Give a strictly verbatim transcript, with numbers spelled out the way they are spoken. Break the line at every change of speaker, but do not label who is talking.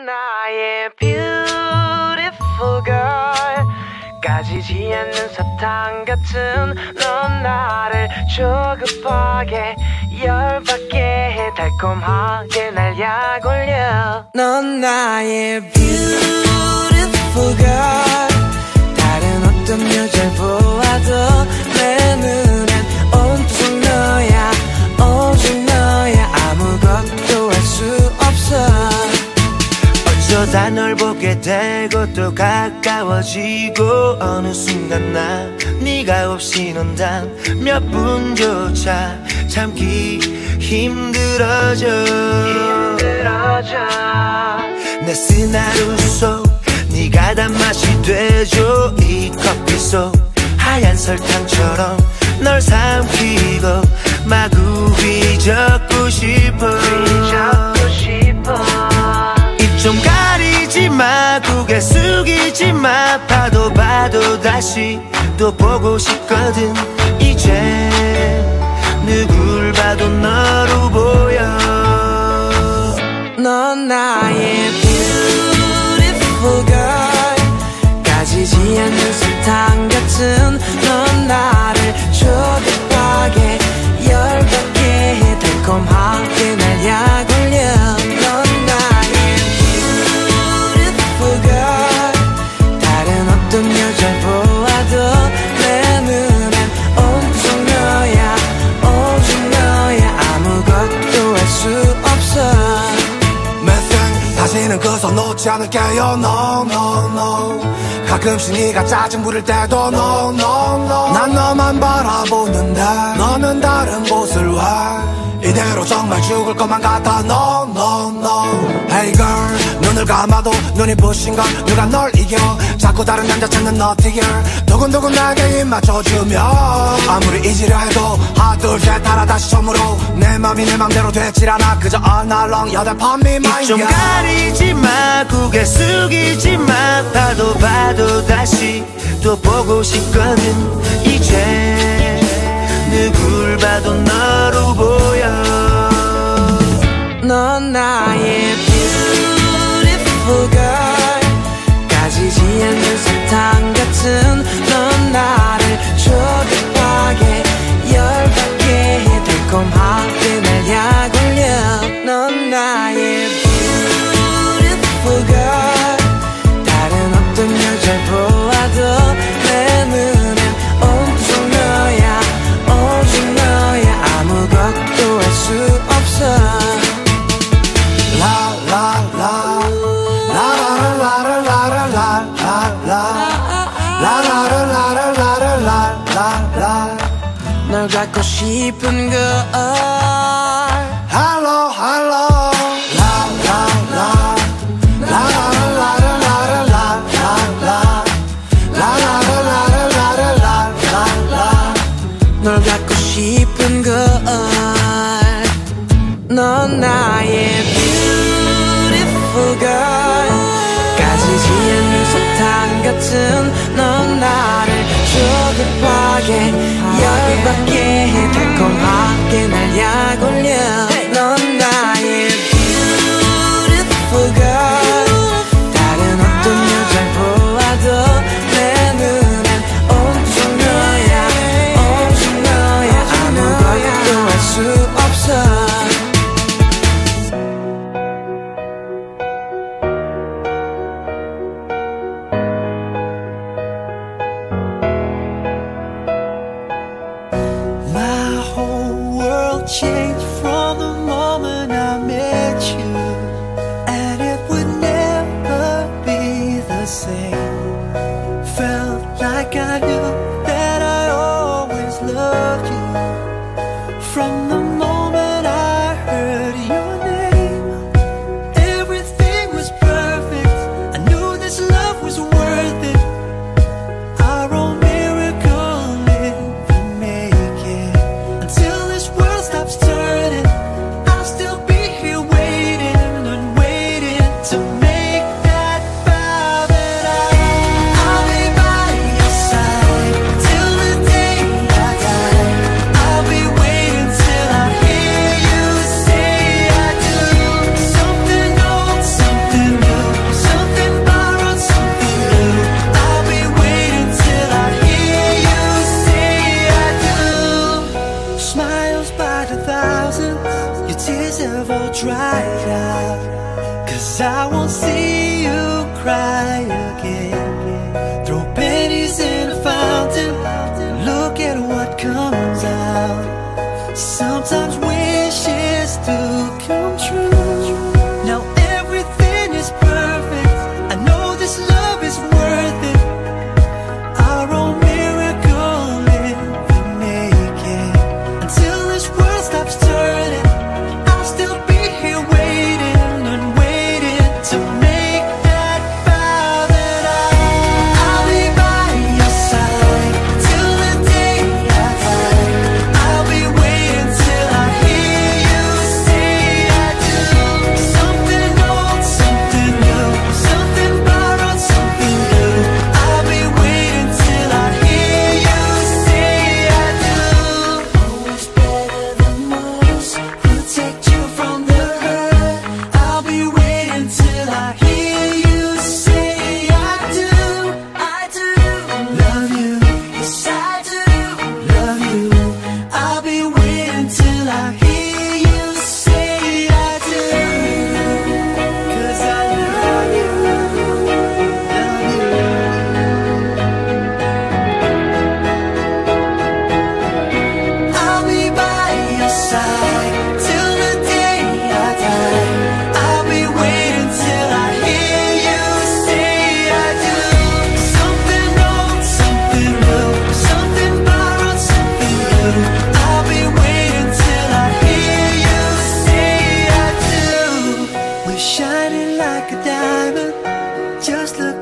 나의 beautiful girl 까지지 않는 사탕 같은 넌 나를 조급하게 열받게 해 달콤하게 날 약올려 넌 나의 beautiful girl 다른 어떤 여자를 보아도 내 눈엔 온통 너야 오직 너야 아무것도 할 수 없어 어쩌다 널 보게 되고 또 가까워지고 어느 순간 난 네가 없이 넌 단 몇 분조차 참기 힘들어져 힘들어져 내 쓴 하루 속 네가 단맛이 되죠 이 커피 속 하얀 설탕처럼 널 삼키고 마구 휘젓고 싶어 휘젓고 싶어 입 좀 가리지 마 고개 숙이지 마 봐도 봐도 다시 또 보고 싶거든 이제 누굴 봐도 너로 보여 넌 나의 beautiful girl 까지지 않는 사탕 같은 넌 나를 조급하게 열받게 해 달콤하게 날 약올려 넌 나의 beautiful girl 다른 어떤 여자를 보아도 내 눈엔 온통 너야 오직 너야 아무것도 할 수 없어
다시는 그 손 놓지 않을게요 no no no 가끔씩 네가 짜증 부릴 때도 no no no 난 너만 바라보는데 너는 다른 곳을 왜 이대로 정말 죽을 것만 같아 no no no Hey girl 눈을 감아도 눈이 부신 건 누가 널 이겨 자꾸 다른 남자 찾는 너티길 두근두근 나에게 입 맞춰주며 아무리 잊으려 해도 하나 둘 셋 하나 다시 처음으로 내 맘이 내 맘대로 되질 않아 그저 all night long 여덟 번 미만
입 좀 가리지 마 고개 숙이지 마 봐도 봐도 다시 또 보고 싶거든 이제 누굴 봐도 너로 보여 넌 나의 beautiful girl 까지지 않는 사탕 같은 넌 나를 조급하게 열받게 해 달콤하게 날 약올려 넌 나의 beautiful girl 다른 어떤 여자를 보아도 내 눈엔 온통 너야 오직 너야 아무것도 할 수 없어 널 갖고 싶은 걸
Hello hello
널 갖고 싶은 걸 넌 나의 beautiful girl 까지지 않는 사탕 같은 넌 나를 조급하게 열받게 해 달콤하게 날 약올려 넌 나의 beautiful girl 다른 어떤 여자를 보아도 내 눈엔 온통 너야 오직 너야 아무것도 할 수 없어
My whole world
'cause I won't see you cry again. Throw pennies in a fountain, look at what comes out. Sometimes wishes do come true. Now everything is perfect, I know this love is worth it. Our own miracle in the making. Until this world stops turning, I'll still be here waiting and waiting to make that vow that I, I'll be by your side till the day I die. I'll be waiting till I hear you say I do. Something old, something new, something borrowed, something new. I'll be waiting till I hear you say I do. Always better than most, protect you from the hurt. I'll be waiting till I hear you say I do. I do love you, yes I do love you. I'll be waiting till I hear you say I do. 'Cause I love you, love you. I'll be by your side till the day I die. I'll be waiting till I hear you say I do. Something old, something new, something borrowed, something new. I'll be waiting till I hear you say I do. We're shining like a diamond, just look